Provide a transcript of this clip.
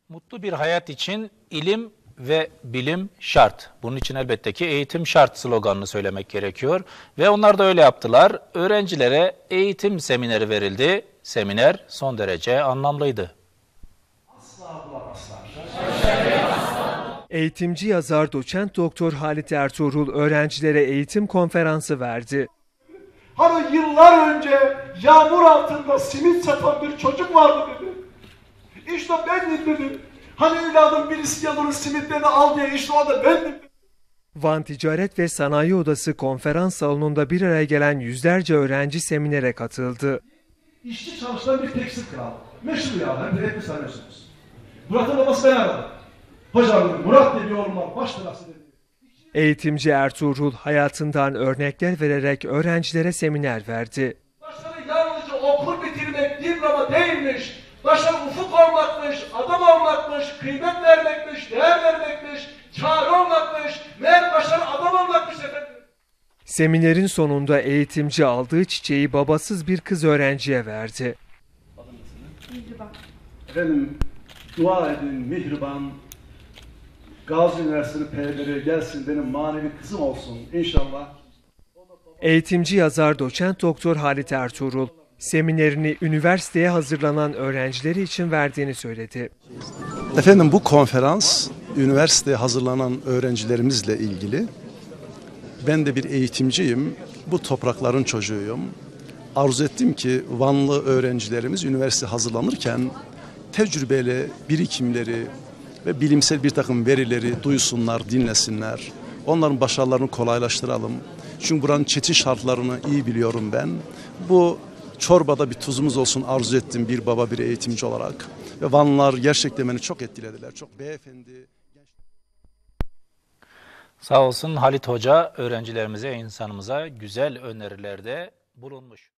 Mutlu bir hayat için ilim ve bilim şart. Bunun için elbette ki eğitim şart sloganını söylemek gerekiyor. Ve onlar da öyle yaptılar. Öğrencilere eğitim semineri verildi. Seminer son derece anlamlıydı. Eğitimci yazar doçent doktor Halit Ertuğrul öğrencilere eğitim konferansı verdi. Hani yıllar önce yağmur altında simit satan bir çocuk vardı dedi. İşte bendim dedi. Hani evladım birisi gelir simitlerini al diye, işte o da bendim. Van Ticaret ve Sanayi Odası konferans salonunda bir araya gelen yüzlerce öğrenci seminere katıldı. İşçi çalışan bir tekstil kralı. Meşhur ya, hem de hepiniz tanıyorsunuz. Murat'ın babası ben aradım. Hocam dedi, Murat diye bir oğlum var, baş belası dedi. Eğitimci Ertuğrul hayatından örnekler vererek öğrencilere seminer verdi. Başarı yalnızca okul bitirmek, diploma değilmiş. Başarı ufuk olmakmış, adam olmakmış, kıymet vermekmiş, değer vermekmiş, çare olmakmış, meğer başarı adam olmakmış efendim. Seminerin sonunda eğitimci aldığı çiçeği babasız bir kız öğrenciye verdi. Efendim, dua edin mihriban, Gazi Üniversitesi'nin peyleri gelsin, benim manevi kızım olsun inşallah. Eğitimci yazar doçent doktor Halit Ertuğrul seminerini üniversiteye hazırlanan öğrencileri için verdiğini söyledi. Efendim bu konferans üniversiteye hazırlanan öğrencilerimizle ilgili. Ben de bir eğitimciyim. Bu toprakların çocuğuyum. Arzu ettim ki Vanlı öğrencilerimiz üniversite hazırlanırken tecrübeli birikimleri ve bilimsel bir takım verileri duysunlar, dinlesinler. Onların başarılarını kolaylaştıralım. Çünkü buranın çetin şartlarını iyi biliyorum ben. Bu çorbada bir tuzumuz olsun arzu ettim bir baba, bir eğitimci olarak. Ve Vanlılar gerçekten beni çok etkilediler. Çok beyefendi. Sağ olsun Halit Hoca öğrencilerimize, insanımıza güzel önerilerde bulunmuş.